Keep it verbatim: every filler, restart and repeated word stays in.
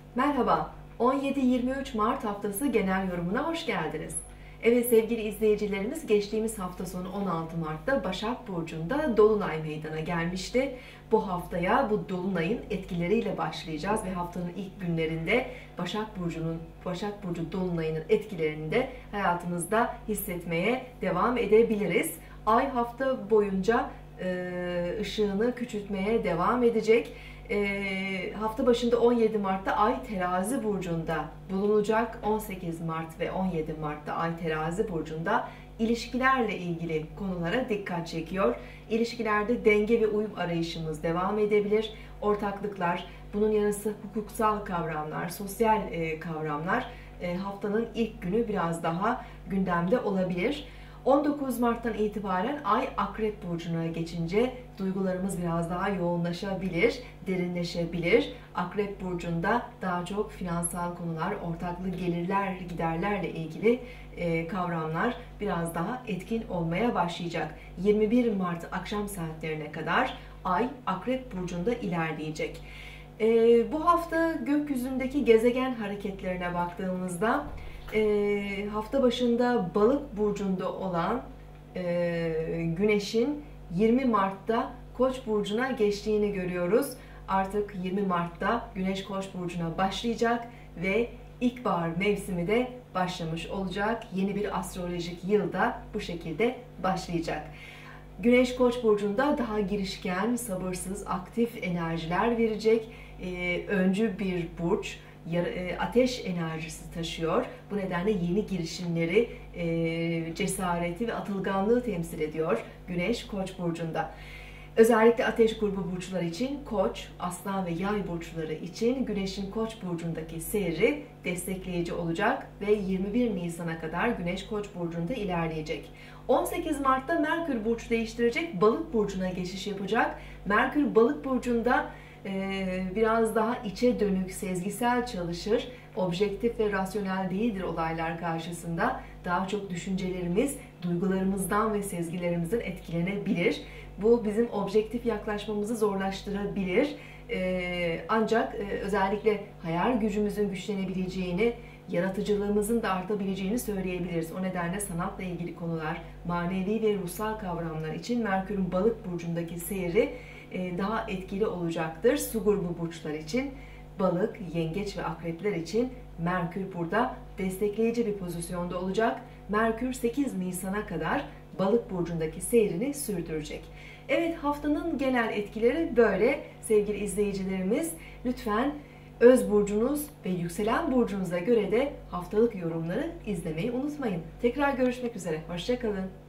Merhaba, on yedi yirmi üç Mart haftası genel yorumuna hoş geldiniz. Evet sevgili izleyicilerimiz, geçtiğimiz hafta sonu on altı Mart'ta Başak Burcu'nda Dolunay meydana gelmişti. Bu haftaya bu Dolunay'ın etkileriyle başlayacağız ve haftanın ilk günlerinde Başak Burcu'nun Başak Burcu Dolunay'ının etkilerini de hayatımızda hissetmeye devam edebiliriz. Ay hafta boyunca ışığını küçültmeye devam edecek. E, hafta başında on yedi Mart'ta Ay Terazi Burcu'nda bulunacak. on sekiz Mart ve on yedi Mart'ta Ay Terazi Burcu'nda ilişkilerle ilgili konulara dikkat çekiyor. İlişkilerde denge ve uyum arayışımız devam edebilir. Ortaklıklar, bunun yanı sıra hukuksal kavramlar, sosyal e, kavramlar e, haftanın ilk günü biraz daha gündemde olabilir. on dokuz Mart'tan itibaren Ay Akrep Burcu'na geçince duygularımız biraz daha yoğunlaşabilir, derinleşebilir. Akrep Burcu'nda daha çok finansal konular, ortaklı gelirler, giderlerle ilgili e, kavramlar biraz daha etkin olmaya başlayacak. yirmi bir Mart akşam saatlerine kadar Ay Akrep Burcu'nda ilerleyecek. E, bu hafta gökyüzündeki gezegen hareketlerine baktığımızda E, hafta başında Balık burcunda olan e, Güneş'in yirmi Mart'ta Koç burcuna geçtiğini görüyoruz. Artık yirmi Mart'ta Güneş Koç burcuna başlayacak ve ilkbahar mevsimi de başlamış olacak. Yeni bir astrolojik yılda bu şekilde başlayacak. Güneş Koç burcunda daha girişken, sabırsız, aktif enerjiler verecek. E, öncü bir burç. Ateş enerjisi taşıyor. Bu nedenle yeni girişimleri, cesareti ve atılganlığı temsil ediyor Güneş Koç burcunda. Özellikle ateş grubu burçlar için Koç, Aslan ve Yay burçları için Güneş'in Koç burcundaki seyri destekleyici olacak ve yirmi bir Nisan'a kadar Güneş Koç burcunda ilerleyecek. on sekiz Mart'ta Merkür burç değiştirecek, Balık burcuna geçiş yapacak. Merkür Balık burcunda biraz daha içe dönük, sezgisel çalışır. Objektif ve rasyonel değildir olaylar karşısında. Daha çok düşüncelerimiz, duygularımızdan ve sezgilerimizden etkilenebilir. Bu bizim objektif yaklaşmamızı zorlaştırabilir. Ancak özellikle hayal gücümüzün güçlenebileceğini, yaratıcılığımızın da artabileceğini söyleyebiliriz. O nedenle sanatla ilgili konular, manevi ve ruhsal kavramlar için Merkür'ün Balık burcundaki seyri daha etkili olacaktır. Su grubu burçlar için, Balık, Yengeç ve Akrepler için Merkür burada destekleyici bir pozisyonda olacak. Merkür sekiz Nisan'a kadar Balık burcundaki seyrini sürdürecek. Evet, haftanın genel etkileri böyle sevgili izleyicilerimiz. Lütfen öz burcunuz ve yükselen burcunuza göre de haftalık yorumları izlemeyi unutmayın. Tekrar görüşmek üzere. Hoşça kalın.